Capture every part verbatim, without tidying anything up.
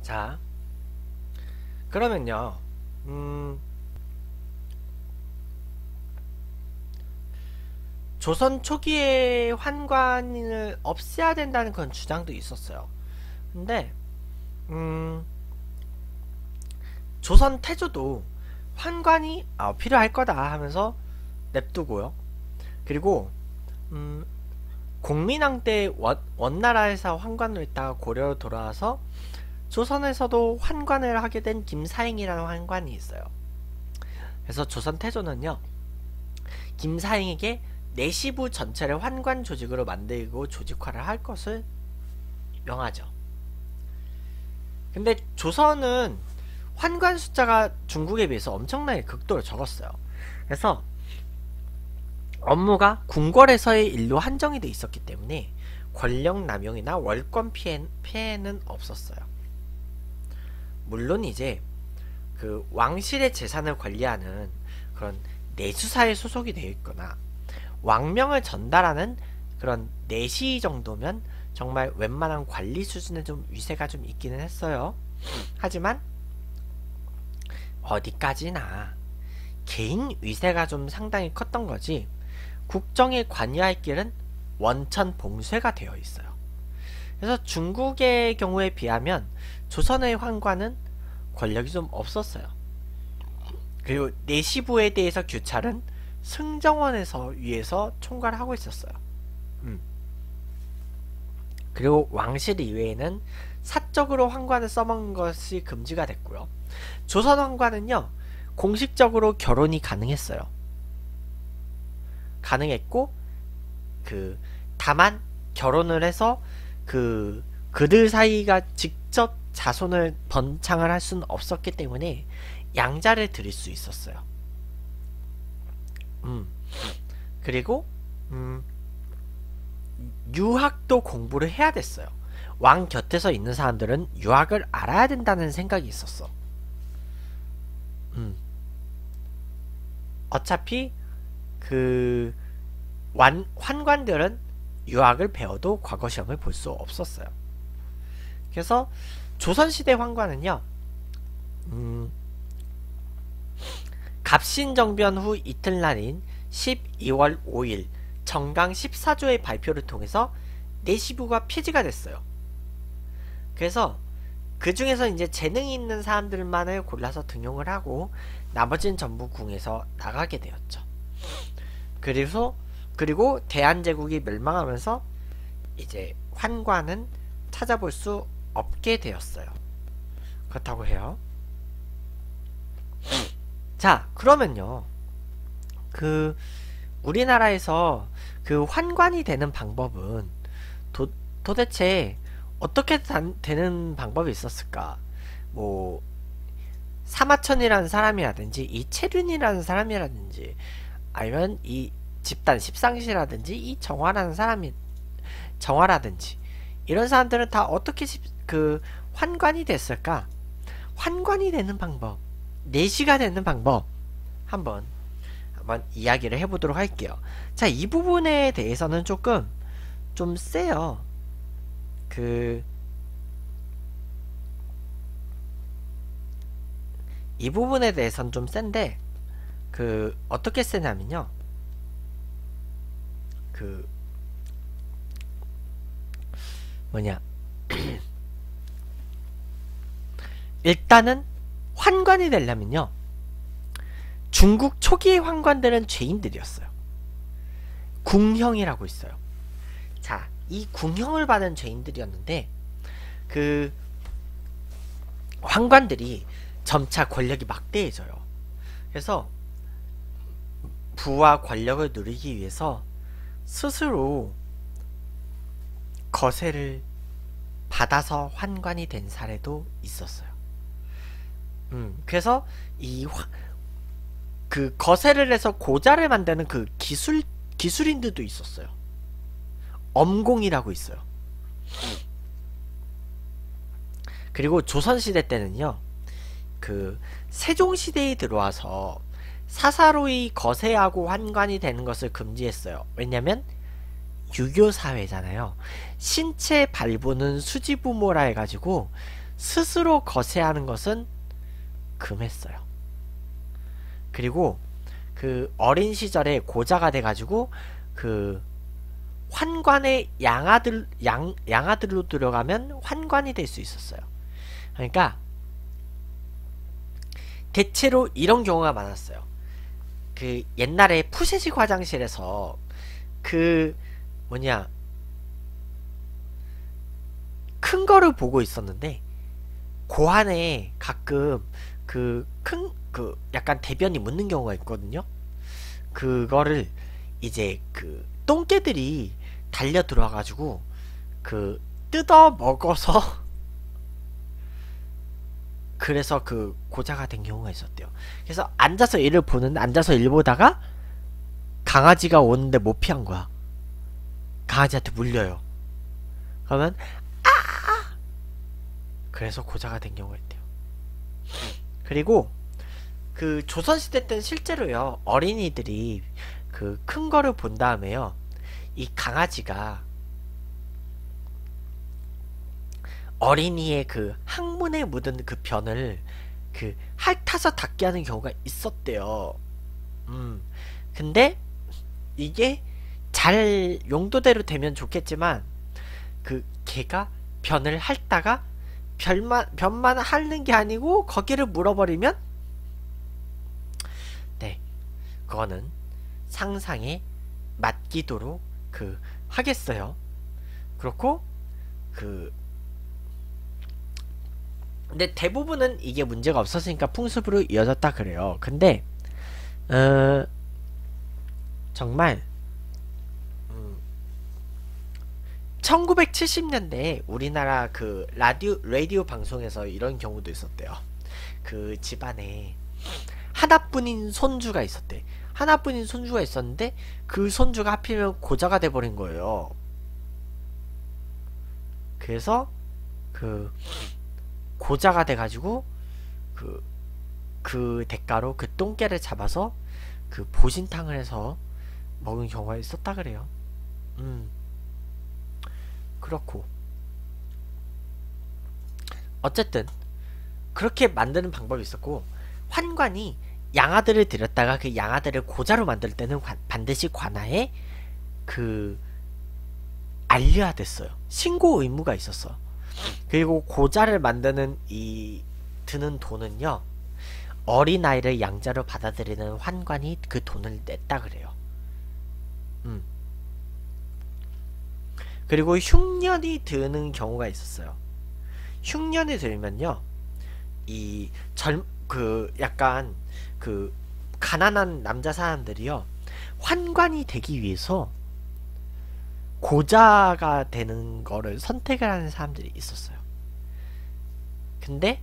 자, 그러면요, 음, 조선 초기에 환관을 없애야 된다는 그런 주장도 있었어요. 근데, 음, 조선 태조도 환관이 아, 필요할 거다 하면서 냅두고요. 그리고, 음, 공민왕 때 원, 원나라에서 환관을 있다가 고려로 돌아와서 조선에서도 환관을 하게 된 김사행이라는 환관이 있어요. 그래서 조선 태조는요, 김사행에게 내시부 전체를 환관 조직으로 만들고 조직화를 할 것을 명하죠. 근데 조선은 환관 숫자가 중국에 비해서 엄청나게 극도로 적었어요. 그래서 업무가 궁궐에서의 일로 한정이 돼 있었기 때문에 권력 남용이나 월권 피해, 피해는 없었어요. 물론 이제 그 왕실의 재산을 관리하는 그런 내수사에 소속이 되어 있거나 왕명을 전달하는 그런 내시 정도면 정말 웬만한 관리 수준의 좀 위세가 좀 있기는 했어요. 하지만 어디까지나 개인 위세가 좀 상당히 컸던 거지 국정에 관여할 길은 원천 봉쇄가 되어 있어요. 그래서 중국의 경우에 비하면 조선의 환관은 권력이 좀 없었어요. 그리고 내시부에 대해서 규찰은 승정원에서 위에서 총괄을 하고 있었어요. 음. 그리고 왕실 이외에는 사적으로 환관을 써먹는 것이 금지가 됐고요. 조선 환관은요, 공식적으로 결혼이 가능했어요. 가능했고, 그, 다만, 결혼을 해서, 그, 그들 사이가 직접 자손을 번창을 할 수는 없었기 때문에, 양자를 드릴 수 있었어요. 음. 그리고, 음, 유학도 공부를 해야 됐어요. 왕 곁에서 있는 사람들은 유학을 알아야 된다는 생각이 있었어. 음. 어차피 그 완, 환관들은 유학을 배워도 과거 시험을 볼 수 없었어요. 그래서 조선시대 환관은요, 음, 갑신정변 후 이틀날인 십이월 오일 정강 십사조의 발표를 통해서 내시부가 폐지가 됐어요. 그래서 그 중에서 이제 재능이 있는 사람들만을 골라서 등용을 하고 나머지는 전부 궁에서 나가게 되었죠. 그래서 그리고 대한제국이 멸망하면서 이제 환관은 찾아볼 수 없게 되었어요. 그렇다고 해요. 자, 그러면요. 그 우리나라에서 그 환관이 되는 방법은 도, 도대체 어떻게 단, 되는 방법이 있었을까? 뭐 사마천이라는 사람이라든지 이채륜이라는 사람이라든지 아니면 이 집단 십상시라든지 이 정화라는 사람이 정화라든지 이런 사람들은 다 어떻게 십, 그 환관이 됐을까? 환관이 되는 방법, 내시가 되는 방법 한번 한번 이야기를 해보도록 할게요. 자, 이 부분에 대해서는 조금 좀 세요. 그 이 부분에 대해서는 좀 센데 그 어떻게 세냐면요. 그 뭐냐 일단은 환관이 되려면요. 중국 초기의 환관들은 죄인들이었어요. 궁형이라고 있어요. 자, 이 궁형을 받은 죄인들이었는데 그 환관들이 점차 권력이 막대해져요. 그래서 부와 권력을 누리기 위해서 스스로 거세를 받아서 환관이 된 사례도 있었어요. 음, 그래서 이 그 거세를 해서 고자를 만드는 그 기술 기술인들도 있었어요. 엄공이라고 있어요. 그리고 조선시대 때는요, 그 세종시대에 들어와서 사사로이 거세하고 환관이 되는 것을 금지했어요. 왜냐면 유교사회잖아요. 신체 발부는 수지부모라 해가지고 스스로 거세하는 것은 금했어요. 그리고 그 어린 시절에 고자가 돼가지고 그 환관의 양아들 양 양아들로 들어가면 환관이 될 수 있었어요. 그러니까 대체로 이런 경우가 많았어요. 그 옛날에 푸세식 화장실에서 그 뭐냐 큰 거를 보고 있었는데 그 안에 가끔 그 큰 그 약간 대변이 묻는 경우가 있거든요. 그거를 이제 그 똥개들이 달려 들어와가지고 그 뜯어 먹어서 그래서 그 고자가 된 경우가 있었대요. 그래서 앉아서 일을 보는데 앉아서 일 보다가 강아지가 오는데 못 피한 거야. 강아지한테 물려요. 그러면 아 그래서 고자가 된 경우가 있대요. 그리고 그 조선시대 때는 실제로요 어린이들이 그 큰 거를 본 다음에요 이 강아지가 어린이의 그 항문에 묻은 그 변을 그 핥아서 닦게 하는 경우가 있었대요. 음 근데 이게 잘 용도대로 되면 좋겠지만 그 개가 변을 핥다가 변만 변만 핥는 게 아니고 거기를 물어버리면 네 그거는 상상에 맡기도록 그 하겠어요. 그렇고 그 근데 대부분은 이게 문제가 없었으니까 풍습으로 이어졌다 그래요. 근데 어 정말 음 천구백칠십 년대에 우리나라 그 라디오 라디오 방송에서 이런 경우도 있었대요. 그 집안에 하나뿐인 손주가 있었대. 하나뿐인 손주가 있었는데 그 손주가 하필이면 고자가 돼버린 거예요. 그래서 그 고자가 돼가지고 그, 그 대가로 그 똥개를 잡아서 그 보신탕을 해서 먹은 경우가 있었다 그래요. 음 그렇고 어쨌든 그렇게 만드는 방법이 있었고 환관이 양아들을 들였다가 그 양아들을 고자로 만들 때는 관, 반드시 관아에 그 알려야 됐어요. 신고 의무가 있었어. 그리고 고자를 만드는 이 드는 돈은요 어린아이를 양자로 받아들이는 환관이 그 돈을 냈다 그래요. 음. 그리고 흉년이 드는 경우가 있었어요. 흉년이 들면요 이 젊 그 약간 그 가난한 남자 사람들이요 환관이 되기 위해서 고자가 되는 거를 선택을 하는 사람들이 있었어요. 근데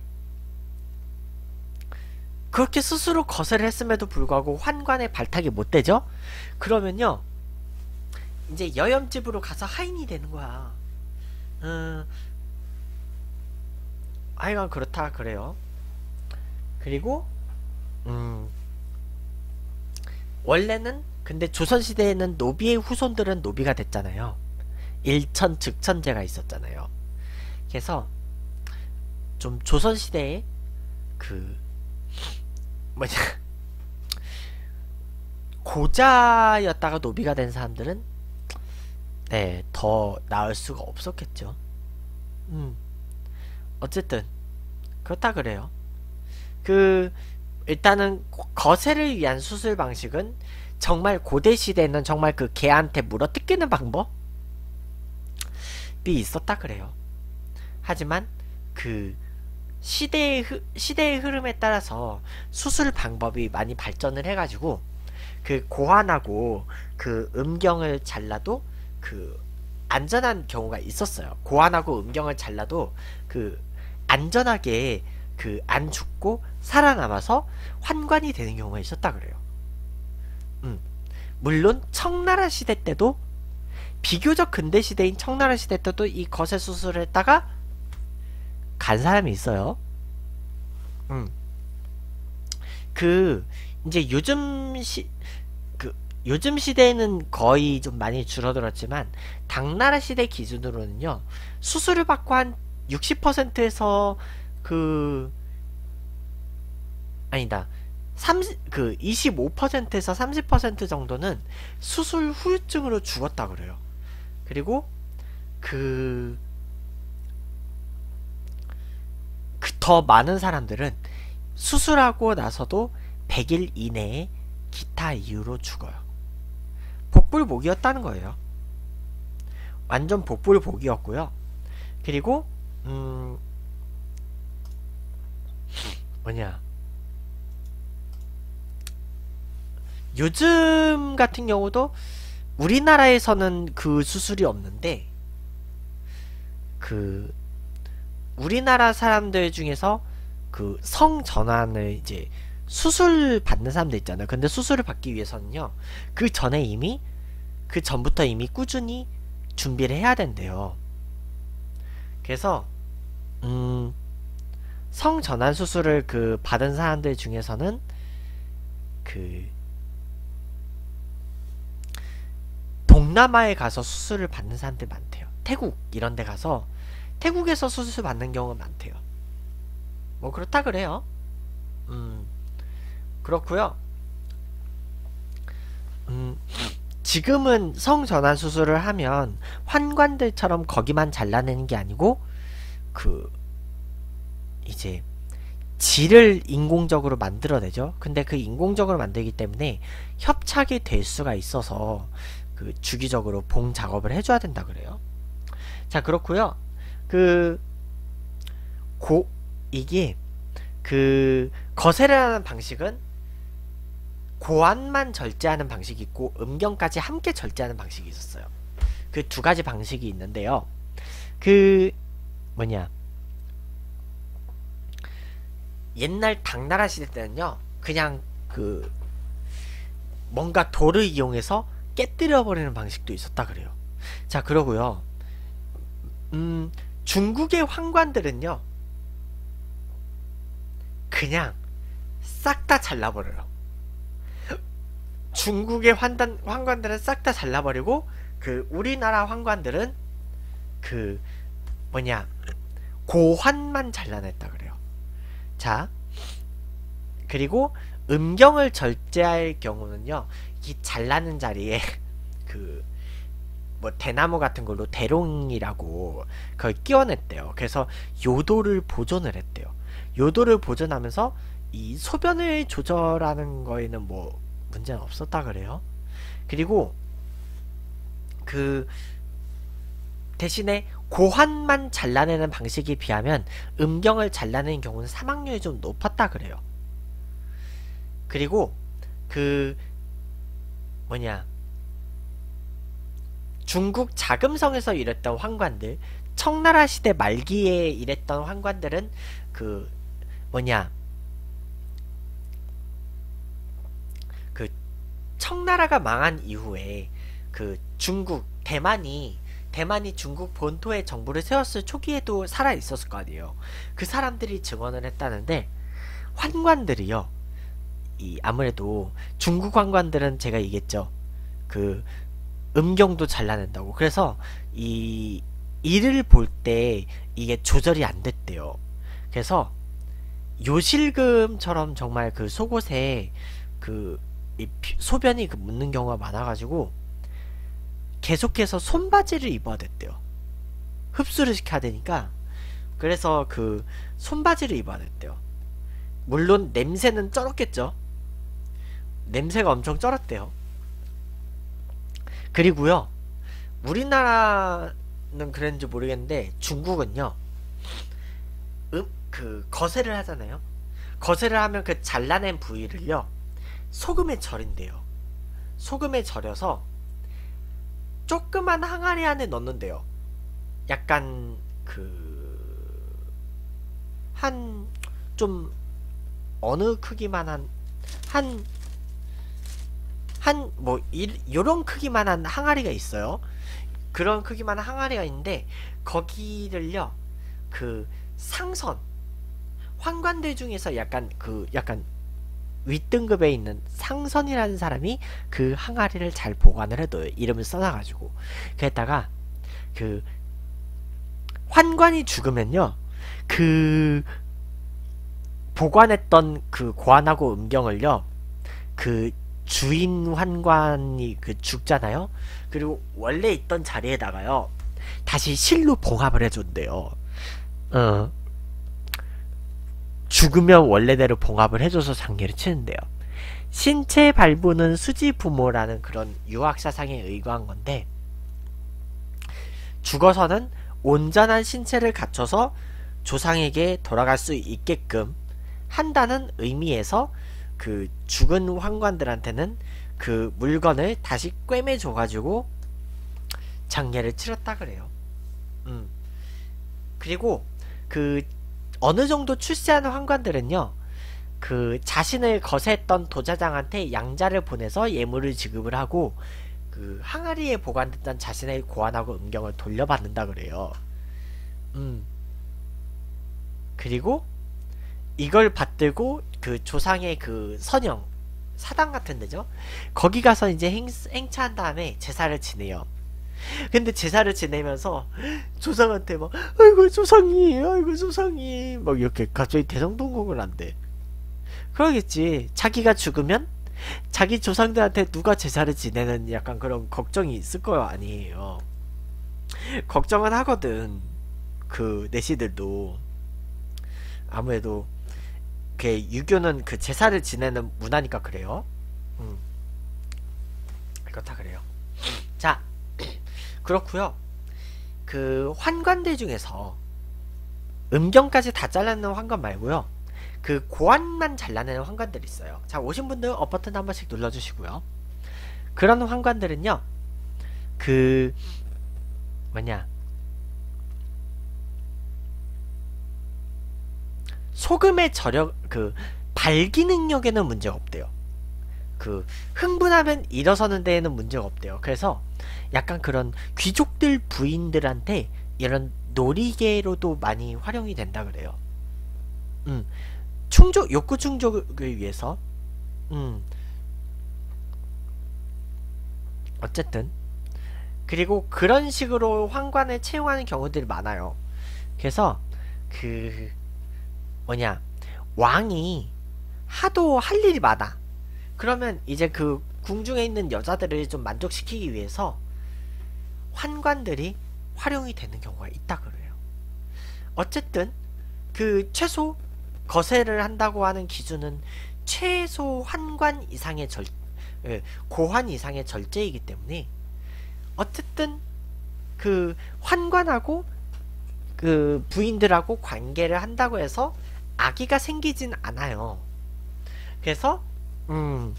그렇게 스스로 거절을 했음에도 불구하고 환관에 발탁이 못 되죠? 그러면요 이제 여염집으로 가서 하인이 되는 거야. 음, 하여간 그렇다 그래요. 그리고 음 원래는 근데 조선시대에는 노비의 후손들은 노비가 됐잖아요. 일천 즉천제가 있었잖아요. 그래서 좀 조선시대에 그 뭐냐 고자였다가 노비가 된 사람들은 네 더 나을 수가 없었겠죠. 음 어쨌든 그렇다 그래요. 그 일단은 거세를 위한 수술 방식은 정말 고대 시대에는 정말 그 개한테 물어 뜯기는 방법이 있었다 그래요. 하지만 그 시대의, 흐, 시대의 흐름에 따라서 수술 방법이 많이 발전을 해가지고 그 고환하고 그 음경을 잘라도 그 안전한 경우가 있었어요. 고환하고 음경을 잘라도 그 안전하게 그 안 죽고 살아남아서 환관이 되는 경우가 있었다 그래요. 음. 물론 청나라 시대 때도 비교적 근대 시대인 청나라 시대 때도 이 거세 수술을 했다가 간 사람이 있어요. 음. 그 이제 요즘 시 그 요즘 시대에는 거의 좀 많이 줄어들었지만 당나라 시대 기준으로는요 수술을 받고 한 육십 퍼센트에서 그 아니다. 삼십, 그 이십오 퍼센트에서 삼십 퍼센트 정도는 수술 후유증으로 죽었다 그래요. 그리고 그, 그 더 많은 사람들은 수술하고 나서도 백 일 이내에 기타 이유로 죽어요. 복불복이었다는 거예요. 완전 복불복이었고요. 그리고 음 뭐냐, 요즘 같은 경우도 우리나라에서는 그 수술이 없는데, 그 우리나라 사람들 중에서 그 성전환을 이제 수술 받는 사람들 있잖아요. 근데 수술을 받기 위해서는요, 그 전에 이미 그 전부터 이미 꾸준히 준비를 해야 된대요. 그래서 음 성전환 수술을 그 받은 사람들 중에서는 그 동남아에 가서 수술을 받는 사람들 많대요. 태국 이런 데 가서 태국에서 수술 받는 경우가 많대요. 뭐 그렇다 그래요. 음 그렇고요. 음 지금은 성전환 수술을 하면 환관들처럼 거기만 잘라내는 게 아니고 그 이제 질을 인공적으로 만들어내죠. 근데 그 인공적으로 만들기 때문에 협착이 될 수가 있어서 그 주기적으로 봉 작업을 해줘야 된다 그래요. 자, 그렇고요. 그 고 이게 그 거세를 하는 방식은 고환만 절제하는 방식이 있고 음경까지 함께 절제하는 방식이 있었어요. 그 두 가지 방식이 있는데요. 그 뭐냐, 옛날 당나라 시대 때는요, 그냥 그 뭔가 돌을 이용해서 깨뜨려 버리는 방식도 있었다 그래요. 자, 그러고요. 음 중국의 황관들은요, 그냥 싹 다 잘라버려요. 중국의 환단, 황관들은 싹 다 잘라버리고, 그 우리나라 황관들은 그 뭐냐, 고환만 잘라냈다 그래요. 자, 그리고 음경을 절제할 경우는요, 이 잘라는 자리에 그 뭐 대나무 같은 걸로 대롱이라고 그걸 끼워냈대요. 그래서 요도를 보존을 했대요. 요도를 보존하면서 이 소변을 조절하는 거에는 뭐 문제는 없었다 그래요. 그리고 그 대신에 고환만 잘라내는 방식에 비하면 음경을 잘라내는 경우는 사망률이 좀 높았다 그래요. 그리고 그 뭐냐, 중국 자금성에서 일했던 황관들, 청나라 시대 말기에 일했던 황관들은 그 뭐냐, 그 청나라가 망한 이후에 그 중국 대만이 대만이 중국 본토에 정부를 세웠을 초기에도 살아 있었을 거 아니에요. 그 사람들이 증언을 했다는데, 환관들이요, 이 아무래도 중국 환관들은 제가 얘기했죠. 그 음경도 잘라낸다고. 그래서 이 이를 볼 때 이게 조절이 안 됐대요. 그래서 요실금처럼 정말 그 속옷에 그 이 소변이 그 묻는 경우가 많아가지고 계속해서 손바지를 입어야 됐대요. 흡수를 시켜야 되니까. 그래서 그 손바지를 입어야 됐대요. 물론 냄새는 쩔었겠죠. 냄새가 엄청 쩔었대요. 그리고요, 우리나라는 그랬는지 모르겠는데 중국은요, 음, 그 거세를 하잖아요. 거세를 하면 그 잘라낸 부위를요, 소금에 절인대요. 소금에 절여서 조그만 항아리 안에 넣는데요. 약간 그 한 좀 어느 크기만한 한 한 뭐 요런 크기만한 항아리가 있어요. 그런 크기만한 항아리가 있는데 거기를요, 그 상선 환관들 중에서 약간 그 약간 윗등급에 있는 상선이라는 사람이 그 항아리를 잘 보관을 해둬요. 이름을 써놔가지고. 그랬다가 그 환관이 죽으면요, 그 보관했던 그 고환하고 음경을요, 그 주인 환관이 그 죽잖아요. 그리고 원래 있던 자리에다가요 다시 실로 봉합을 해준대요. 어, 죽으면 원래대로 봉합을 해줘서 장례를 치는데요. 신체 발부는 수지 부모라는 그런 유학 사상에 의거한 건데, 죽어서는 온전한 신체를 갖춰서 조상에게 돌아갈 수 있게끔 한다는 의미에서 그 죽은 환관들한테는 그 물건을 다시 꿰매줘가지고 장례를 치렀다 그래요. 음. 그리고 그 어느 정도 출세하는 환관들은요, 그 자신을 거세했던 도자장한테 양자를 보내서 예물을 지급을 하고 그 항아리에 보관됐던 자신의 고환하고 음경을 돌려받는다 그래요. 음. 그리고 이걸 받들고 그 조상의 그 선영 사당 같은 데죠, 거기 가서 이제 행, 행차한 다음에 제사를 지내요. 근데 제사를 지내면서 조상한테 막 아이고 조상이 아이고 조상이 막 이렇게 갑자기 대성통곡을 한대. 그러겠지. 자기가 죽으면 자기 조상들한테 누가 제사를 지내는 약간 그런 걱정이 있을 거 아니에요. 걱정은 하거든. 그 내시들도 아무래도 그 유교는 그 제사를 지내는 문화니까 그래요. 음. 그렇다 그래요. 자, 그렇고요. 그 환관들 중에서 음경까지 다 잘라내는 환관 말고요, 그 고환만 잘라내는 환관들이 있어요. 자, 오신 분들 업 버튼 한 번씩 눌러주시고요. 그런 환관들은요, 그 뭐냐, 소금의 저력, 그 발기 능력에는 문제가 없대요. 그 흥분하면 일어서는 데에는 문제가 없대요. 그래서 약간 그런 귀족들 부인들한테 이런 놀이개로도 많이 활용이 된다 그래요. 음, 충족, 욕구 충족을 위해서. 음, 어쨌든 그리고 그런 식으로 환관을 채용하는 경우들이 많아요. 그래서 그 뭐냐, 왕이 하도 할 일이 많아. 그러면 이제 그 궁중에 있는 여자들을 좀 만족시키기 위해서 환관들이 활용이 되는 경우가 있다 그래요. 어쨌든 그 최소 거세를 한다고 하는 기준은 최소 환관 이상의 절, 고환 이상의 절제이기 때문에 어쨌든 그 환관하고 그 부인들하고 관계를 한다고 해서 아기가 생기진 않아요. 그래서 음,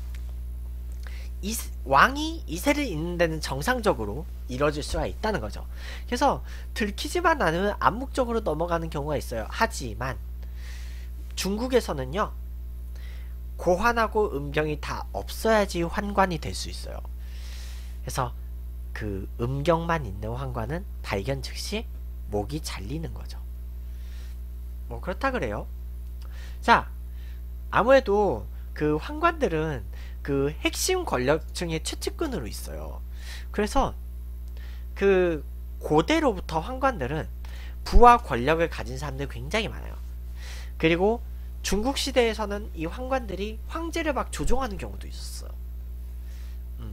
이, 왕이 이세를 잇는 데는 정상적으로 이뤄질 수가 있다는 거죠. 그래서 들키지만 않으면 암묵적으로 넘어가는 경우가 있어요. 하지만 중국에서는요, 고환하고 음경이 다 없어야지 환관이 될 수 있어요. 그래서 그 음경만 있는 환관은 발견 즉시 목이 잘리는 거죠. 뭐 그렇다 그래요. 자, 아무래도 그 환관들은 그 핵심 권력층의 최측근으로 있어요. 그래서 그 고대로부터 환관들은 부와 권력을 가진 사람들이 굉장히 많아요. 그리고 중국 시대에서는 이 환관들이 황제를 막 조종하는 경우도 있었어요. 음.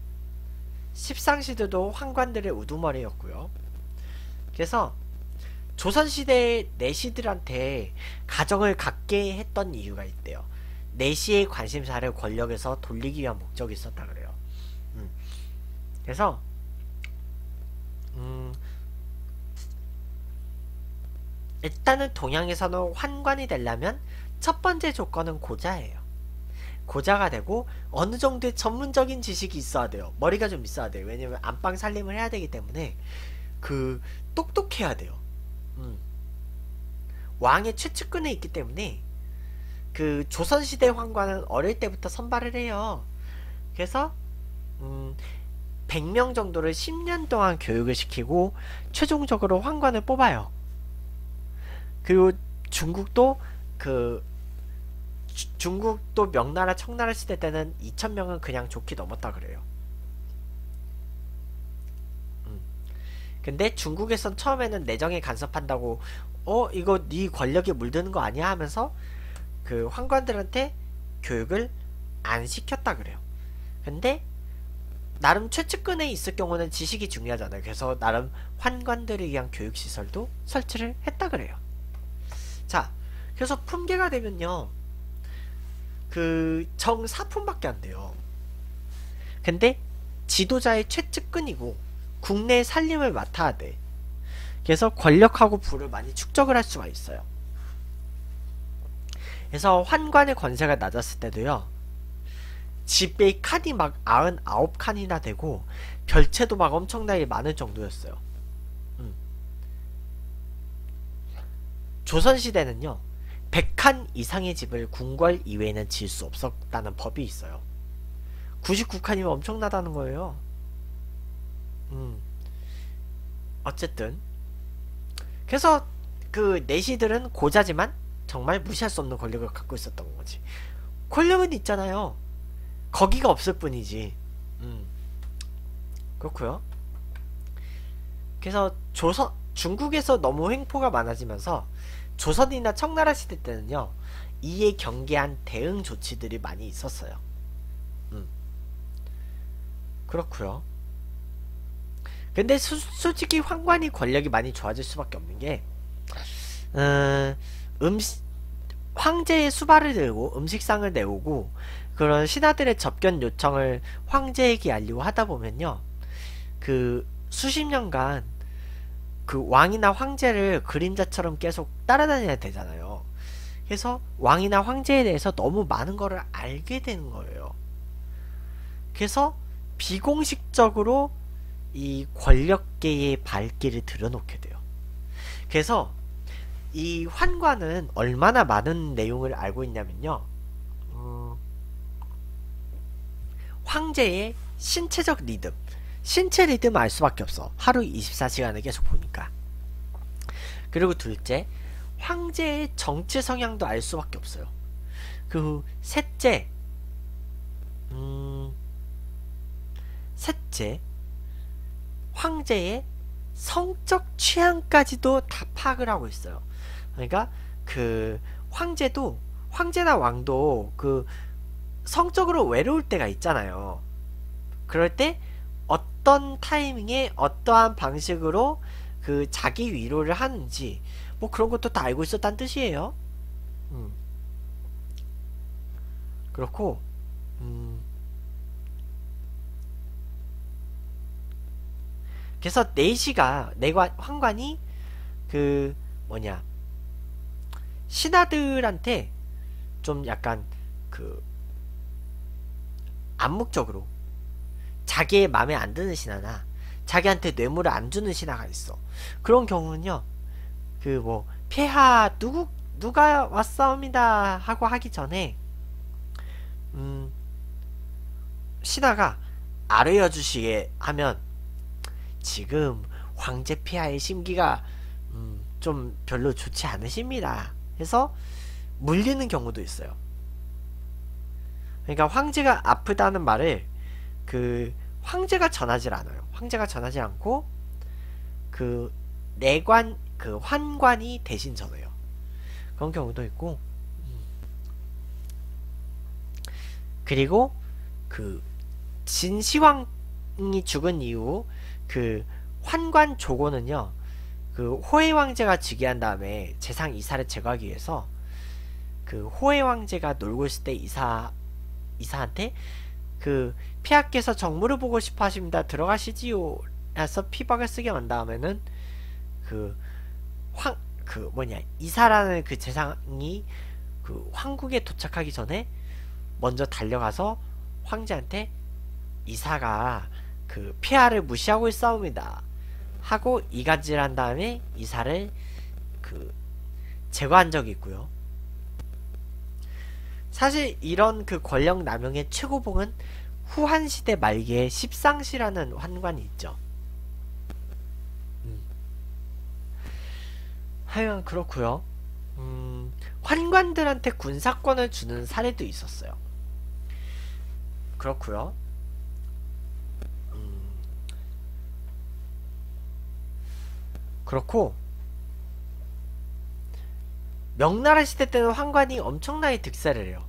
십상시대도 환관들의 우두머리였고요. 그래서 조선시대의 내시들한테 가정을 갖게 했던 이유가 있대요. 내시의 관심사를 권력에서 돌리기 위한 목적이 있었다 그래요. 음. 그래서 음, 일단은 동양에서는 환관이 되려면 첫 번째 조건은 고자예요. 고자가 되고 어느 정도의 전문적인 지식이 있어야 돼요. 머리가 좀 있어야 돼요. 왜냐면 안방 살림을 해야 되기 때문에 그 똑똑해야 돼요. 음. 왕의 최측근에 있기 때문에 그 조선시대 환관은 어릴 때부터 선발을 해요. 그래서 음, 백 명 정도를 십 년 동안 교육을 시키고 최종적으로 환관을 뽑아요. 그리고 중국도 그 주, 중국도 명나라 청나라 시대 때는 이천 명은 그냥 좋게 넘었다 그래요. 음. 근데 중국에선 처음에는 내정에 간섭한다고 어 이거 네 권력에 물드는 거 아니야 하면서 그 환관들한테 교육을 안 시켰다 그래요. 근데 나름 최측근에 있을 경우는 지식이 중요하잖아요. 그래서 나름 환관들을 위한 교육시설도 설치를 했다 그래요. 자, 그래서 품계가 되면요 그 정사품밖에 안 돼요. 근데 지도자의 최측근이고 국내 살림을 맡아야 돼. 그래서 권력하고 부를 많이 축적을 할 수가 있어요. 그래서 환관의 권세가 낮았을 때도요 집에 칸이 막 구십구 칸이나 되고 별채도 막 엄청나게 많을 정도였어요. 음. 조선시대는요 백 칸 이상의 집을 궁궐 이외에는 지을 수 없었다는 법이 있어요. 구십구 칸이면 엄청나다는 거예요. 음. 어쨌든 그래서 그 내시들은 고자지만 정말 무시할 수 없는 권력을 갖고 있었던 거지. 권력은 있잖아요. 거기가 없을 뿐이지. 음. 그렇고요. 그래서 조선 중국에서 너무 횡포가 많아지면서 조선이나 청나라 시대 때는요 이에 경계한 대응 조치들이 많이 있었어요. 음. 그렇고요. 근데 수, 솔직히 황관이 권력이 많이 좋아질 수밖에 없는 게 음, 음식 황제의 수발을 내고 음식상을 내오고 그런 신하들의 접견 요청을 황제에게 알리고 하다 보면요 그 수십 년간 그 왕이나 황제를 그림자처럼 계속 따라다녀야 되잖아요. 그래서 왕이나 황제에 대해서 너무 많은 거를 알게 되는 거예요. 그래서 비공식적으로 이 권력계의 발길을 들여놓게 돼요. 그래서 이 환관은 얼마나 많은 내용을 알고 있냐면요 음, 황제의 신체적 리듬 신체 리듬 알 수밖에 없어. 하루 이십사 시간을 계속 보니까. 그리고 둘째 황제의 정치 성향도 알 수밖에 없어요. 그 셋째 음, 셋째 황제의 성적 취향까지도 다 파악을 하고 있어요. 그러니까 그 황제도 황제나 왕도 그 성적으로 외로울 때가 있잖아요. 그럴 때 어떤 타이밍에 어떠한 방식으로 그 자기 위로를 하는지 뭐 그런 것도 다 알고 있었다는 뜻이에요. 음. 그렇고 음. 그래서 내시가 내관 황관이 그 뭐냐 신하들한테 좀 약간 그 암묵적으로 자기의 맘에 안 드는 신하나 자기한테 뇌물을 안 주는 신하가 있어. 그런 경우는요 그 뭐 폐하 누구 누가 왔사옵니다 하고 하기 전에 음 신하가 아뢰어 주시게 하면 지금 황제 폐하의 심기가 음, 좀 별로 좋지 않으십니다 해서 물리는 경우도 있어요. 그러니까 황제가 아프다는 말을 그 황제가 전하질 않아요. 황제가 전하지 않고 그 내관 그 환관이 대신 전해요. 그런 경우도 있고 그리고 그 진시황이 죽은 이후 그 환관 조고는요 그 호해 왕제가 즉위한 다음에 재상 이사를 제거하기 위해서 그 호해 왕제가 놀고 있을 때 이사 이사한테 그 폐하께서 정무를 보고 싶어 하십니다 들어가시지요 해서 피박을 쓰게 한 다음에는 그 황 그 뭐냐 이사라는 그 재상이 그 황국에 도착하기 전에 먼저 달려가서 황제한테 이사가 그 폐하를 무시하고 있사옵니다 하고 이간질한 다음에 이사를 그 제거한 적이 있고요. 사실 이런 그 권력 남용의 최고봉은 후한시대 말기에 십상시라는 환관이 있죠. 음. 하여간 그렇고요. 음, 환관들한테 군사권을 주는 사례도 있었어요. 그렇고요. 음, 그렇고 명나라 시대 때는 환관이 엄청나게 득세를 해요.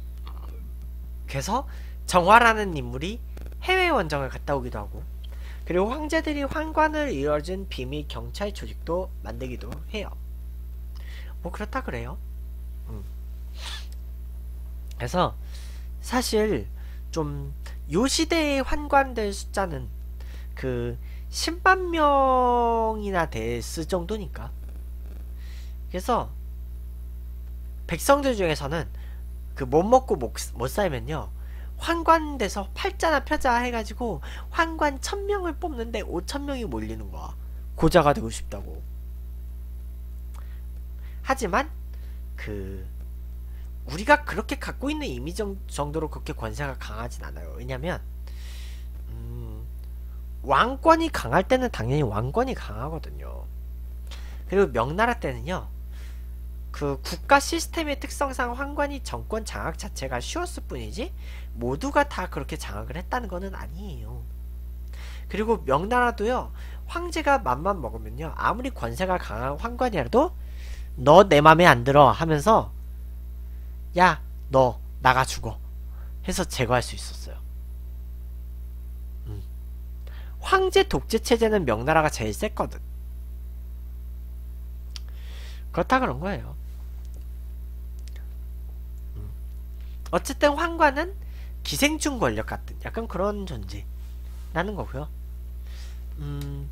그래서 정화라는 인물이 해외 원정을 갔다 오기도 하고, 그리고 황제들이 환관을 이뤄준 비밀 경찰 조직도 만들기도 해요. 뭐 그렇다 그래요. 음. 그래서 사실 좀 요 시대의 환관들 숫자는 그 십만 명이나 됐을 정도니까. 그래서 백성들 중에서는 그 못 먹고 못, 못 살면요, 환관돼서 팔자나 펴자 해가지고 환관 천 명을 뽑는데 오천 명이 몰리는 거야. 고자가 되고 싶다고. 하지만 그 우리가 그렇게 갖고 있는 이미지 정도로 그렇게 권세가 강하진 않아요. 왜냐면 음, 왕권이 강할 때는 당연히 왕권이 강하거든요. 그리고 명나라 때는요, 그 국가 시스템의 특성상 환관이 정권 장악 자체가 쉬웠을 뿐이지 모두가 다 그렇게 장악을 했다는 거는 아니에요. 그리고 명나라도요, 황제가 맘만 먹으면요, 아무리 권세가 강한 환관이라도 너 내 맘에 안 들어 하면서 야, 너 나가 죽어 해서 제거할 수 있었어요. 음. 황제 독재 체제는 명나라가 제일 셌거든. 그렇다 그런 거예요. 음. 어쨌든 환관은 기생충 권력 같은 약간 그런 존재라는 거고요. 음.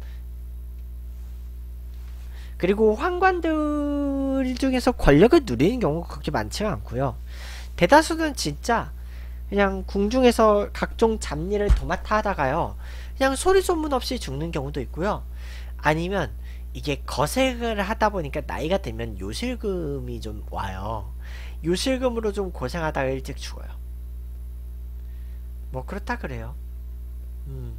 그리고 환관들 중에서 권력을 누리는 경우가 그렇게 많지가 않고요. 대다수는 진짜 그냥 궁중에서 각종 잡일을 도맡아 하다가요, 그냥 소리 소문 없이 죽는 경우도 있고요. 아니면 이게 거색을 하다 보니까 나이가 들면 요실금이 좀 와요. 요실금으로 좀 고생하다가 일찍 죽어요. 뭐 그렇다 그래요. 음.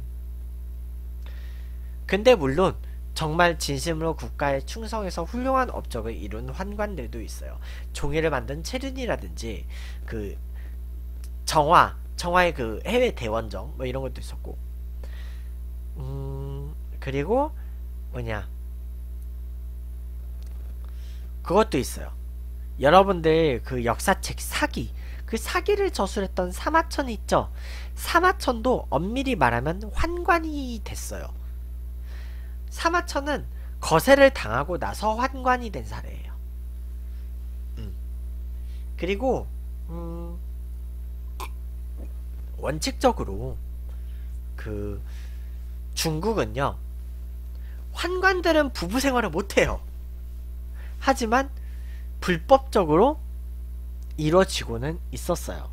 근데 물론 정말 진심으로 국가에 충성해서 훌륭한 업적을 이룬 환관들도 있어요. 종이를 만든 체륜이라든지 그 정화, 정화의 그 해외 대원정 뭐 이런 것도 있었고, 음 그리고 뭐냐, 그것도 있어요. 여러분들 그 역사책 사기, 그 사기를 저술했던 사마천 있죠? 사마천도 엄밀히 말하면 환관이 됐어요. 사마천은 거세를 당하고 나서 환관이 된 사례예요. 음. 그리고 음, 원칙적으로 그 중국은요, 환관들은 부부 생활을 못해요. 하지만 불법적으로 이루어지고는 있었어요.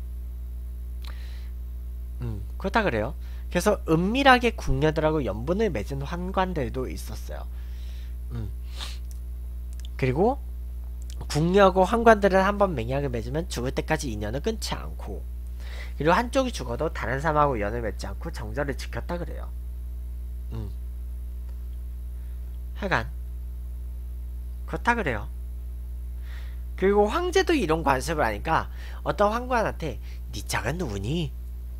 음, 그렇다 그래요. 그래서 은밀하게 궁녀들하고 연분을 맺은 환관들도 있었어요. 음. 그리고 궁녀하고 환관들은 한번 맹약을 맺으면 죽을 때까지 인연을 끊지 않고, 그리고 한쪽이 죽어도 다른 사람하고 연을 맺지 않고 정절을 지켰다 그래요. 음. 하여간 그렇다 그래요. 그리고 황제도 이런 관습을 하니까 어떤 환관한테 니 짝은 누구니?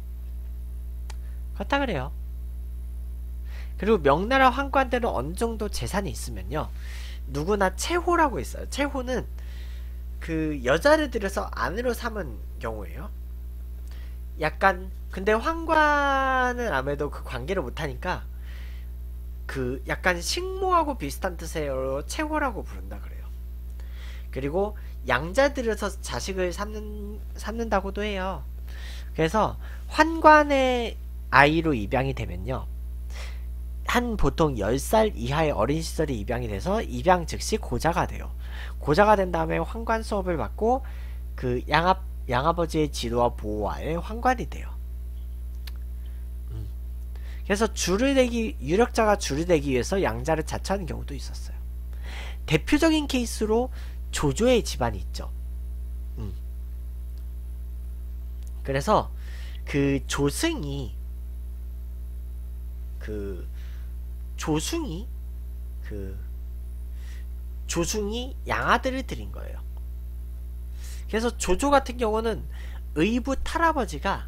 그렇다 그래요. 그리고 명나라 환관들은 어느정도 재산이 있으면요, 누구나 채호라고 있어요. 채호는 그 여자를 들여서 아내로 삼은 경우예요. 약간 근데 환관은 아무래도 그 관계를 못하니까 그 약간 식모하고 비슷한 뜻의 채호라고 부른다 그래요. 그리고 양자 들여서 자식을 삼는, 삼는다고도 해요. 그래서 환관의 아이로 입양이 되면요, 한 보통 열 살 이하의 어린 시절에 입양이 돼서 입양 즉시 고자가 돼요. 고자가 된 다음에 환관 수업을 받고 그 양아, 양아버지의 지도와 보호하에 환관이 돼요. 음. 그래서 줄을 내기, 유력자가 줄을 내기 위해서 양자를 자처하는 경우도 있었어요. 대표적인 케이스로 조조의 집안이 있죠. 음. 그래서 그 조승이 그 조승이 그 조승이 양아들을 들인 거예요. 그래서 조조 같은 경우는 의붓 할아버지가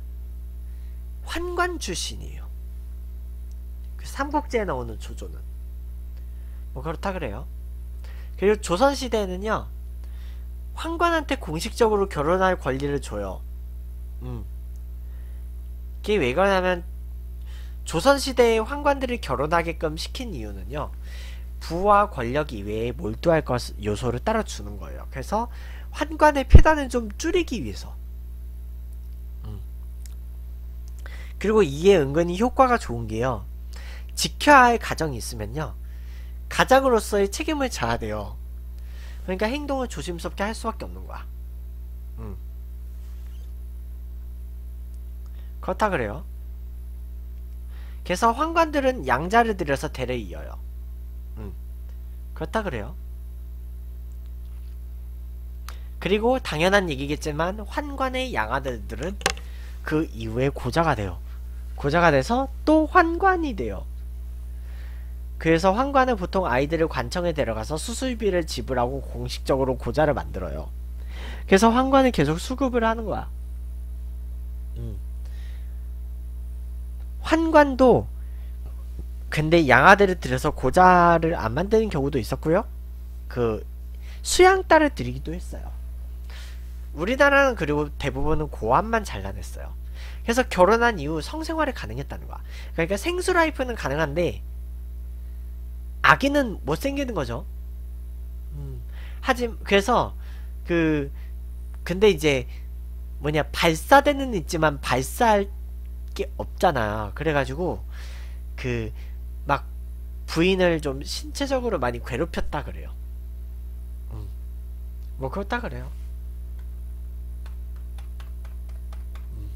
환관 출신이에요. 그 삼국지에 나오는 조조는. 뭐 그렇다 그래요. 그리고 조선시대에는요 환관한테 공식적으로 결혼할 권리를 줘요. 음. 그게 왜 그러냐면 조선시대의 환관들을 결혼하게끔 시킨 이유는요 부와 권력 이외에 몰두할 것 요소를 따라 주는 거예요. 그래서 환관의 폐단을 좀 줄이기 위해서. 음. 그리고 이게 은근히 효과가 좋은 게요 지켜야 할 가정이 있으면요 가장으로서의 책임을 져야 돼요. 그러니까 행동을 조심스럽게 할 수밖에 없는 거야. 음. 그렇다 그래요. 그래서 환관들은 양자를 들여서 대를 이어요. 음. 그렇다 그래요. 그리고 당연한 얘기겠지만 환관의 양아들들은 그 이후에 고자가 돼요. 고자가 돼서 또 환관이 돼요. 그래서 환관은 보통 아이들을 관청에 데려가서 수술비를 지불하고 공식적으로 고자를 만들어요. 그래서 환관은 계속 수급을 하는 거야. 음. 환관도 근데 양아들을 들여서 고자를 안 만드는 경우도 있었고요. 그 수양딸을 들이기도 했어요. 우리나라는 그리고 대부분은 고안만 잘라냈어요. 그래서 결혼한 이후 성생활이 가능했다는 거야. 그러니까 생수 라이프는 가능한데 아기는 못 생기는 거죠. 음. 하지 그래서 그 근데 이제 뭐냐 발사대는 있지만 발사할 게 없잖아. 그래가지고 그 막 부인을 좀 신체적으로 많이 괴롭혔다 그래요. 음. 뭐 그렇다 그래요. 음.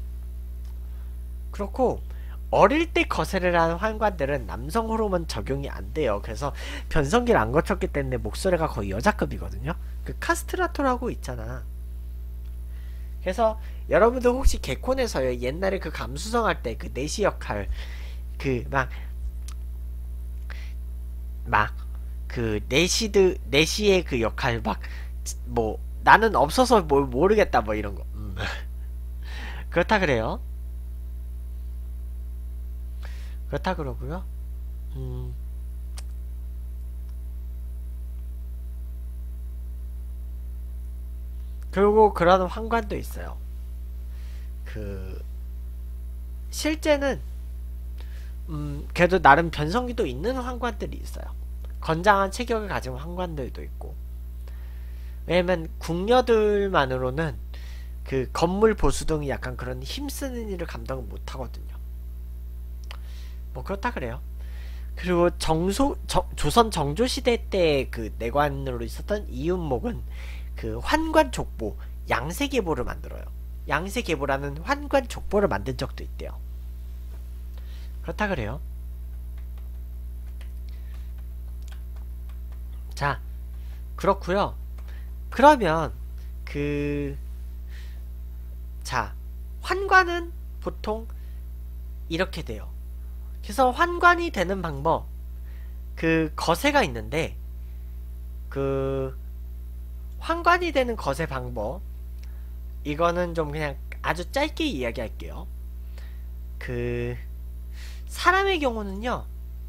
그렇고 어릴 때 거세를 하는 환관들은 남성 호르몬 적용이 안 돼요. 그래서 변성기를 안 거쳤기 때문에 목소리가 거의 여자급이거든요. 그 카스트라토라고 있잖아. 그래서 여러분들 혹시 개콘에서요 옛날에 그 감수성 할 때 그 내시 역할 그 막 막 그 내시드 내시의 그 역할 막 뭐 나는 없어서 뭘 모르겠다 뭐 이런 거 음. 그렇다 그래요. 그렇다 그러고요. 음. 그리고 그런 환관도 있어요. 그 실제는 음 그래도 나름 변성기도 있는 환관들이 있어요. 건장한 체격을 가진 환관들도 있고. 왜냐면 궁녀들만으로는 그 건물 보수 등 약간 그런 힘쓰는 일을 감당을 못하거든요. 뭐 그렇다 그래요. 그리고 정소 저, 조선 정조시대 때 그 내관으로 있었던 이윤목은 그 환관 족보 양세계보를 만들어요. 양세계보라는 환관 족보를 만든 적도 있대요. 그렇다 그래요. 자 그렇구요. 그러면 그 자 환관은 보통 이렇게 돼요. 그래서 환관이 되는 방법 그 거세가 있는데 그 환관이 되는 거세 방법 이거는 좀 그냥 아주 짧게 이야기할게요. 그 사람의 경우는요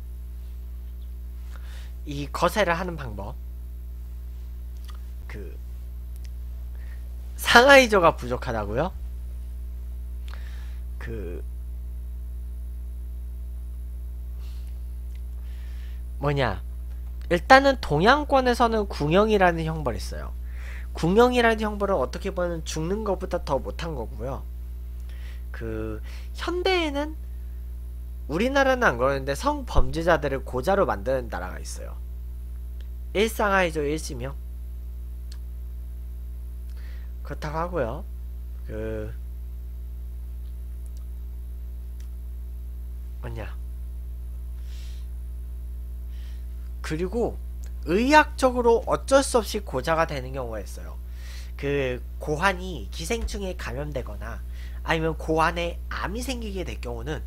이 거세를 하는 방법 그 상하이조가 부족하다고요? 그 뭐냐 일단은 동양권에서는 궁형이라는 형벌이 있어요. 궁형이라는 형벌은 어떻게 보면 죽는 것보다 더 못한 거고요. 그 현대에는 우리나라는 안 그러는데 성범죄자들을 고자로 만드는 나라가 있어요. 일상하이조 일시명 그렇다고 하고요. 그 뭐냐 그리고 의학적으로 어쩔 수 없이 고자가 되는 경우가 있어요. 그 고환이 기생충에 감염되거나 아니면 고환에 암이 생기게 될 경우는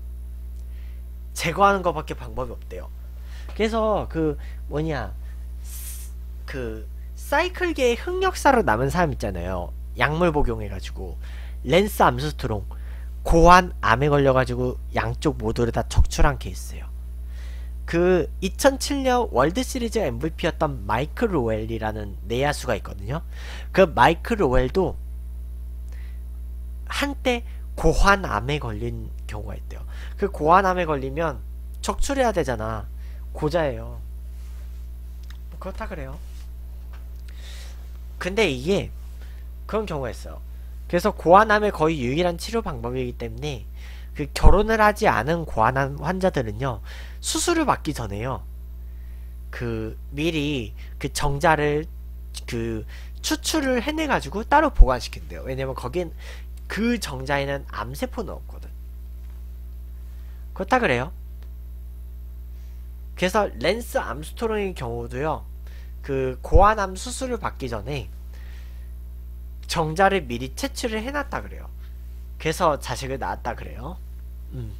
제거하는 것밖에 방법이 없대요. 그래서 그 뭐냐 그 사이클계의 흑역사로 남은 사람 있잖아요. 약물 복용해가지고 랜스 암스트롱 고환 암에 걸려가지고 양쪽 모두를 다 적출한 케이스예요. 그 이천칠 년 월드시리즈 엠브이피였던 마이크 로웰이라는 내야수가 있거든요. 그 마이크 로웰도 한때 고환암에 걸린 경우가 있대요. 그 고환암에 걸리면 적출해야 되잖아. 고자예요. 뭐 그렇다 그래요. 근데 이게 그런 경우가 있어요. 그래서 고환암의 거의 유일한 치료 방법이기 때문에 그 결혼을 하지 않은 고환암 환자들은요, 수술을 받기 전에요, 그 미리 그 정자를 그 추출을 해내가지고 따로 보관시킨대요. 왜냐면 거긴 그 정자에는 암세포는 없거든. 그렇다 그래요. 그래서 랜스 암스트롱의 경우도요, 그 고환암 수술을 받기 전에 정자를 미리 채취를 해놨다 그래요. 그래서 자식을 낳았다 그래요. 음.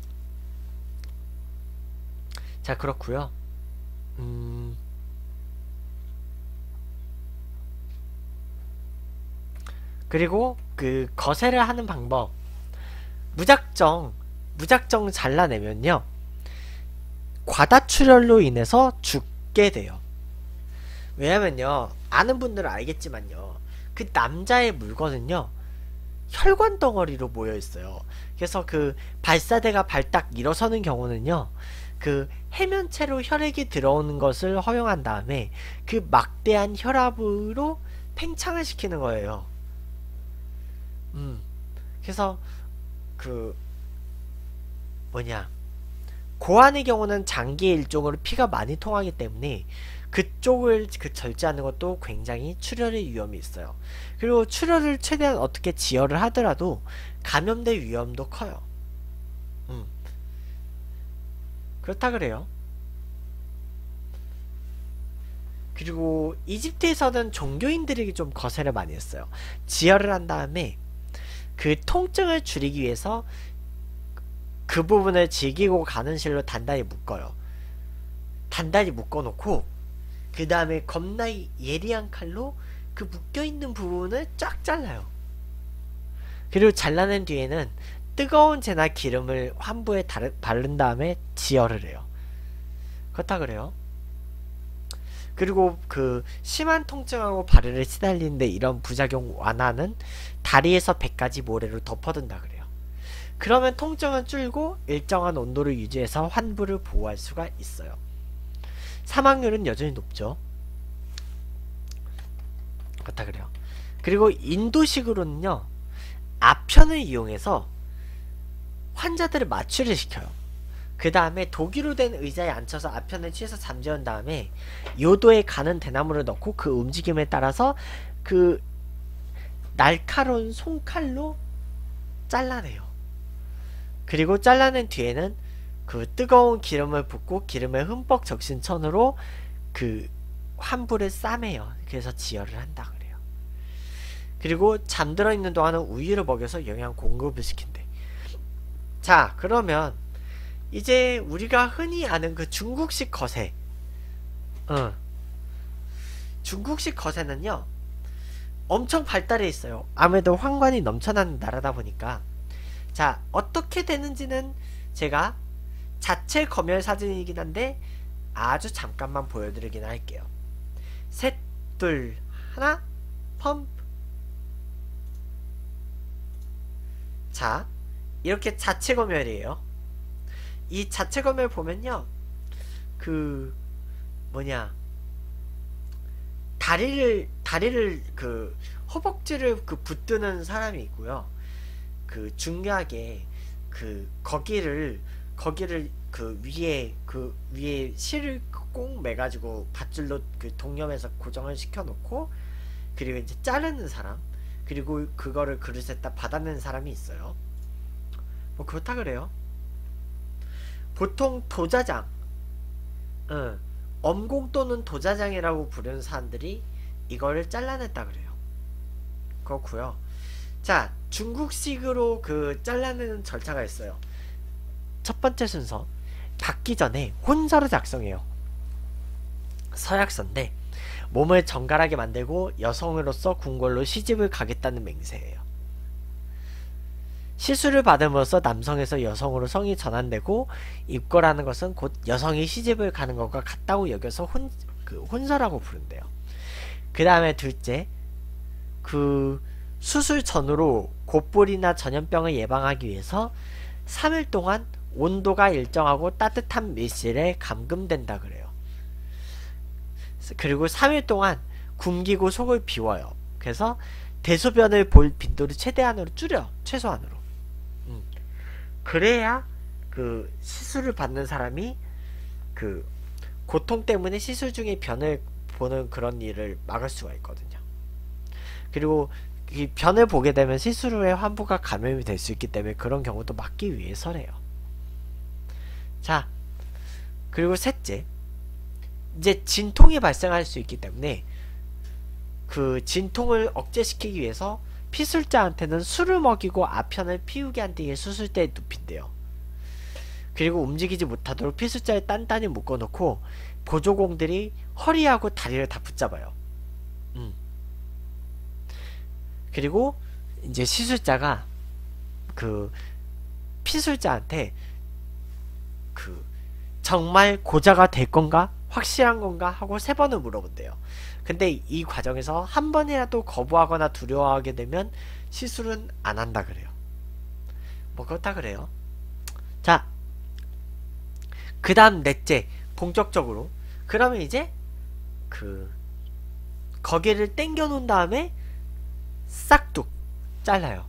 자, 그렇구요. 음. 그리고 그 거세를 하는 방법, 무작정 무작정 잘라내면요, 과다출혈로 인해서 죽게 돼요. 왜냐면요, 아는 분들은 알겠지만요, 그 남자의 물건은요 혈관 덩어리로 모여 있어요. 그래서 그 발사대가 발딱 일어서는 경우는요, 그 해면체로 혈액이 들어오는 것을 허용한 다음에 그 막대한 혈압으로 팽창을 시키는 거예요. 음. 그래서 그 뭐냐, 고환의 경우는 장기의 일종으로 피가 많이 통하기 때문에 그쪽을 그 절제하는 것도 굉장히 출혈의 위험이 있어요. 그리고 출혈을 최대한 어떻게 지혈을 하더라도 감염될 위험도 커요. 음. 그렇다 그래요. 그리고 이집트에서는 종교인들에게 좀 거세를 많이 했어요. 지혈을 한 다음에 그 통증을 줄이기 위해서 그 부분을 질기고 가는 실로 단단히 묶어요. 단단히 묶어놓고 그 다음에 겁나 예리한 칼로 그 묶여있는 부분을 쫙 잘라요. 그리고 잘라낸 뒤에는 뜨거운 재나 기름을 환부에 바른 다음에 지혈을 해요. 그렇다 그래요. 그리고 그 심한 통증하고 발열에 시달리는데 이런 부작용 완화는 다리에서 배까지 모래로 덮어둔다 그래요. 그러면 통증은 줄고 일정한 온도를 유지해서 환부를 보호할 수가 있어요. 사망률은 여전히 높죠. 그렇다 그래요. 그리고 인도식으로는요, 아편을 이용해서 환자들을 마취를 시켜요. 그 다음에 독이로 된 의자에 앉혀서 아편을 취해서 잠재운 다음에 요도에 가는 대나무를 넣고 그 움직임에 따라서 그 날카로운 손칼로 잘라내요. 그리고 잘라낸 뒤에는 그 뜨거운 기름을 붓고 기름에 흠뻑 적신 천으로 그 환부를 싸매요. 그래서 지혈을 한다 그래요. 그리고 잠들어 있는 동안은 우유를 먹여서 영양 공급을 시킨대. 자, 그러면 이제 우리가 흔히 아는 그 중국식 거세, 어. 중국식 거세는요 엄청 발달해 있어요. 아무래도 황관이 넘쳐나는 나라다 보니까. 자, 어떻게 되는지는 제가 자체 검열 사진이긴 한데 아주 잠깐만 보여드리긴 할게요. 셋, 둘, 하나, 펌프. 자, 이렇게 자체 검열이에요. 이 자체 검열 보면요, 그 뭐냐, 다리를 다리를 그 허벅지를 그 붙드는 사람이 있고요. 그 중요하게 그 거기를 거기를 그 위에 그 위에 실을 꼭 매가지고 밧줄로 그 동염해서 고정을 시켜놓고, 그리고 이제 자르는 사람, 그리고 그거를 그릇에다 받아내는 사람이 있어요. 뭐 그렇다 그래요. 보통 도자장, 응, 엄공 또는 도자장이라고 부르는 사람들이 이거를 잘라냈다 그래요. 그렇구요. 자, 중국식으로 그 잘라내는 절차가 있어요. 첫 번째 순서, 받기 전에 혼서를 작성해요. 서약서인데 몸을 정갈하게 만들고 여성으로서 궁궐로 시집을 가겠다는 맹세예요. 시술을 받음으로써 남성에서 여성으로 성이 전환되고 입고라는 것은 곧 여성이 시집을 가는 것과 같다고 여겨서 혼, 그 혼서라고 부른대요. 그 다음에 둘째, 그 수술 전후로 곧볼이나 전염병을 예방하기 위해서 삼 일 동안 온도가 일정하고 따뜻한 밀실에 감금된다 그래요. 그리고 삼 일 동안 굶기고 속을 비워요. 그래서 대소변을 볼 빈도를 최대한으로 줄여, 최소한으로. 음. 그래야 그 시술을 받는 사람이 그 고통 때문에 시술 중에 변을 보는 그런 일을 막을 수가 있거든요. 그리고 이 변을 보게 되면 시술 후에 환부가 감염이 될 수 있기 때문에 그런 경우도 막기 위해서래요. 자, 그리고 셋째, 이제 진통이 발생할 수 있기 때문에 그 진통을 억제시키기 위해서 피술자한테는 술을 먹이고 아편을 피우게 한 뒤에 수술대에 눕힌대요. 그리고 움직이지 못하도록 피술자를 단단히 묶어놓고 보조공들이 허리하고 다리를 다 붙잡아요. 음. 그리고 이제 시술자가 그 피술자한테 그 정말 고자가 될 건가? 확실한 건가? 하고 세 번을 물어본대요. 근데 이 과정에서 한 번이라도 거부하거나 두려워하게 되면 시술은 안 한다 그래요. 뭐 그렇다 그래요. 자, 그 다음 넷째, 본격적으로 그러면 이제 그 거기를 당겨 놓은 다음에 싹둑 잘라요.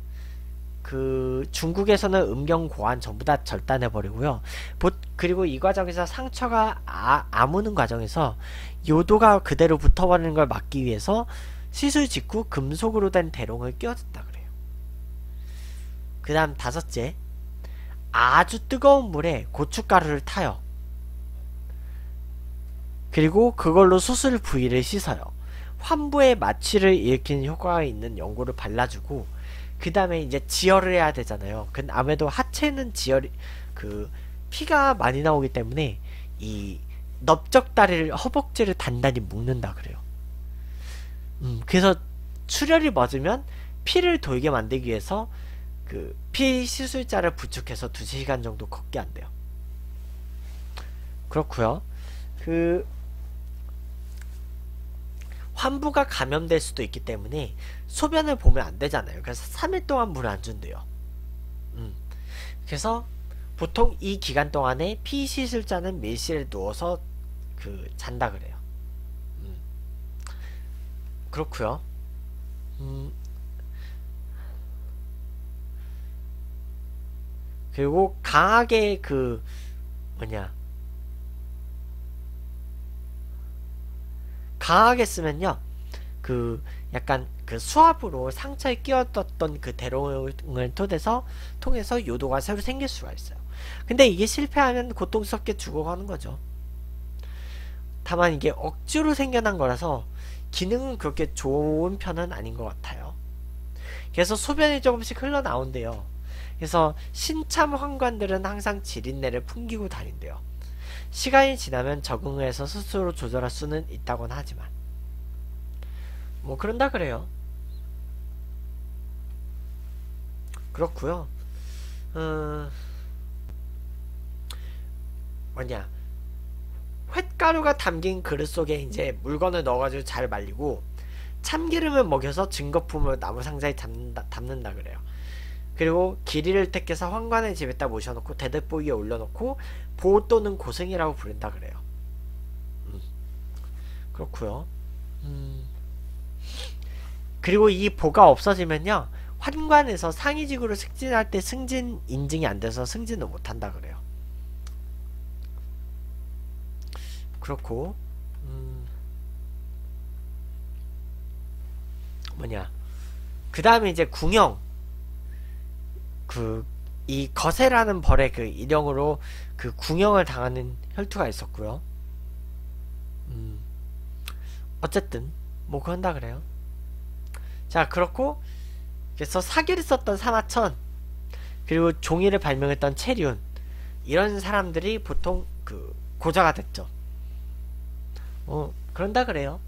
그 중국에서는 음경 고안 전부 다 절단해 버리고요. 그리고 이 과정에서 상처가 아, 아무는 과정에서 요도가 그대로 붙어버리는 걸 막기 위해서 시술 직후 금속으로 된 대롱을 끼워준다 그래요. 그 다음 다섯째, 아주 뜨거운 물에 고춧가루를 타요. 그리고 그걸로 수술 부위를 씻어요. 환부에 마취를 일으키는 효과가 있는 연고를 발라주고 그 다음에 이제 지혈을 해야 되잖아요. 근데 아무래도 하체는 지혈이 그 피가 많이 나오기 때문에 이 넓적다리를 허벅지를 단단히 묶는다 그래요. 음, 그래서 출혈이 멎으면 피를 돌게 만들기 위해서 그 피 시술자를 부축해서 두 시간 정도 걷게 한대요. 그렇고요. 그 환부가 감염될 수도 있기 때문에 소변을 보면 안 되잖아요. 그래서 삼 일 동안 물을 안 준대요. 음. 그래서 보통 이 기간 동안에 피시술자는 밀실에 누워서 그 잔다 그래요. 음. 그렇고요. 음. 그리고 강하게 그 뭐냐 강하게 쓰면요, 그 약간 그 수압으로 상처에 끼어떴던 그 대롱을 통해서 통해서 요도가 새로 생길 수가 있어요. 근데 이게 실패하면 고통스럽게 죽어가는 거죠. 다만 이게 억지로 생겨난 거라서 기능은 그렇게 좋은 편은 아닌 것 같아요. 그래서 소변이 조금씩 흘러나온대요. 그래서 신참 환관들은 항상 지린내를 풍기고 다닌대요. 시간이 지나면 적응을 해서 스스로 조절할 수는 있다곤 하지만 뭐 그런다 그래요. 그렇구요. 어... 뭐냐 횟가루가 담긴 그릇 속에 이제 물건을 넣어가지고 잘 말리고 참기름을 먹여서 증거품을 나무 상자에 담는다, 담는다 그래요. 그리고 길이를 택해서 환관의 집에다 모셔놓고 대들보 위에 올려놓고 보 또는 고승이라고 부른다 그래요. 음. 그렇구요. 음. 그리고 이 보가 없어지면요, 환관에서 상위직으로 승진할 때 승진 인증이 안 돼서 승진을 못한다 그래요. 그렇고 음. 뭐냐 그 다음에 이제 궁형, 그 이 거세라는 벌의 그 일형으로 그 궁형을 당하는 혈투가 있었고요. 음. 어쨌든 뭐 그런다 그래요. 자, 그렇고 그래서 사기를 썼던 사마천, 그리고 종이를 발명했던 체륜, 이런 사람들이 보통 그 고자가 됐죠. 어 그런다 그래요.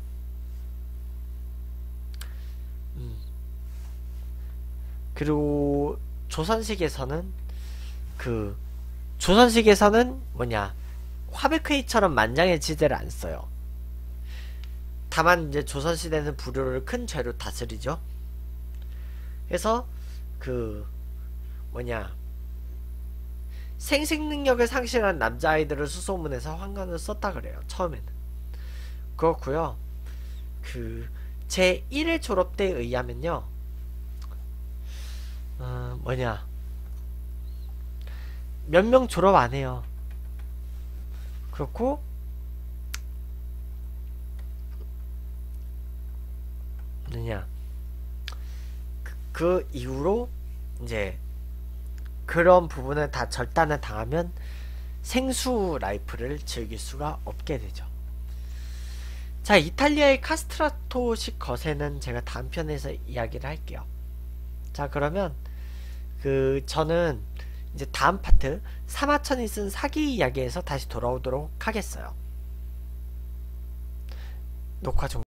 음. 그리고 조선식에서는 그 조선식에서는 뭐냐 화백회의처럼 만장일치제를 안 써요. 다만 이제 조선시대는 부류를 큰 죄로 다스리죠. 그래서 그 뭐냐 생식능력을 상실한 남자아이들을 수소문해서 환관을 썼다 그래요. 처음에는. 그렇고요. 그 제일 회 졸업대에 의하면요. 어, 뭐냐 몇 명 졸업 안 해요. 그렇고 뭐냐 그, 그 이후로 이제 그런 부분을 다 절단을 당하면 생수 라이프를 즐길 수가 없게 되죠. 자, 이탈리아의 카스트라토식 거세는 제가 다음 편에서 이야기를 할게요. 자, 그러면 그 저는 이제 다음 파트 사마천이 쓴 사기 이야기에서 다시 돌아오도록 하겠어요. 녹화 종